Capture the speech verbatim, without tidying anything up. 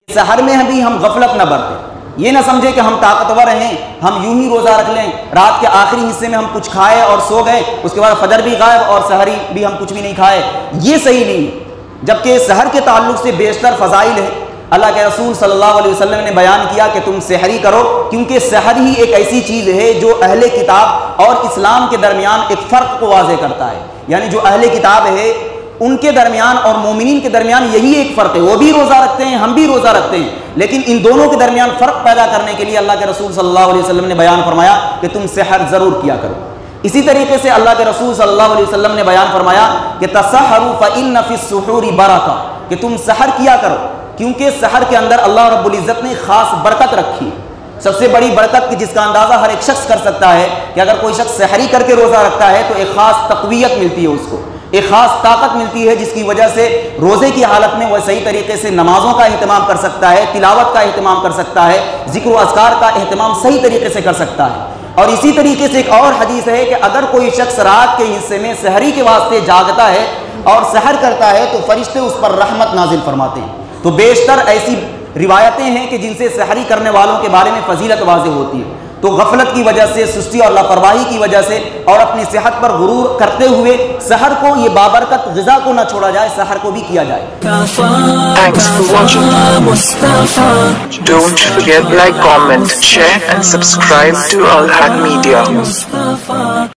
سحر میں بھی ہم غفلت نہ برتیں، یہ نہ سمجھے کہ ہم طاقتور ہیں، ہم یوں ہی روزہ رکھ لیں، رات کے آخری حصے میں ہم کچھ کھائے اور سو گئے، اس کے بعد فجر بھی غائب اور سحری بھی ہم کچھ بھی نہیں کھائے، یہ صحیح نہیں۔ جبکہ سحر کے تعلق سے بیشتر فضائل ہیں۔ اللہ کے رسول صلی اللہ علیہ وسلم نے بیان کیا کہ تم سحری کرو، کیونکہ سحر ہی ایک ایسی چیز ہے جو اہل کتاب اور اسلام کے درمیان ایک فرق کو واضح کرتا ہے۔ یعنی جو اہل کتاب ہے ان کے درمیان اور مومنین کے درمیان یہی ایک فرق ہے، وہ بھی روزہ رکھتے ہیں، ہم بھی روزہ رکھتے ہیں، لیکن ان دونوں کے درمیان فرق پیدا کرنے کے لیے اللہ کے رسول صلی اللہ علیہ وسلم نے بیان فرمایا کہ تم سحر ضرور کیا کرو۔ اسی طریقے سے اللہ کے رسول صلی اللہ علیہ وسلم نے بیان فرمایا کہ تسحروا فإن فی السحور برکہ، کہ تم سحر کیا کرو کیونکہ سحر کے اندر اللہ رب العزت نے خاص برکت رکھی ہے۔ سب سے بڑی برکت کہ جس کا اندازہ ہر ایک شخص کر سکتا ہے کہ اگر کوئی شخص سحری کر کے روزہ رکھتا ہے تو ایک خاص تقویت ملتی ہے، اس کو ایک خاص طاقت ملتی ہے، جس کی وجہ سے روزے کی حالت میں وہ صحیح طریقے سے نمازوں کا اہتمام کر سکتا ہے، تلاوت کا اہتمام کر سکتا ہے، ذکر و اذکار کا اہتمام صحیح طریقے سے کر سکتا ہے۔ اور اسی طریقے سے ایک اور حدیث ہے کہ اگر کوئی شخص رات کے حصے میں سحری کے واسطے جاگتا ہے اور سحر کرتا ہے تو فرشتے اس پر رحمت نازل فرماتے ہیں۔ تو بیشتر ایسی روایتیں ہیں کہ جن سے سحری کرنے والوں کے بارے میں فضیلت واضح ہوتی ہے۔ تو غفلت کی وجہ سے، سستی اور لاپرواہی کی وجہ سے اور اپنی صحت پر غرور کرتے ہوئے سحر کو، یہ بابرکت غذا کو نہ چھوڑا جائے، سحر کو بھی کیا جائے۔ Thanks for watching. Don't forget like, comment, share and subscribe to Al Haq Media.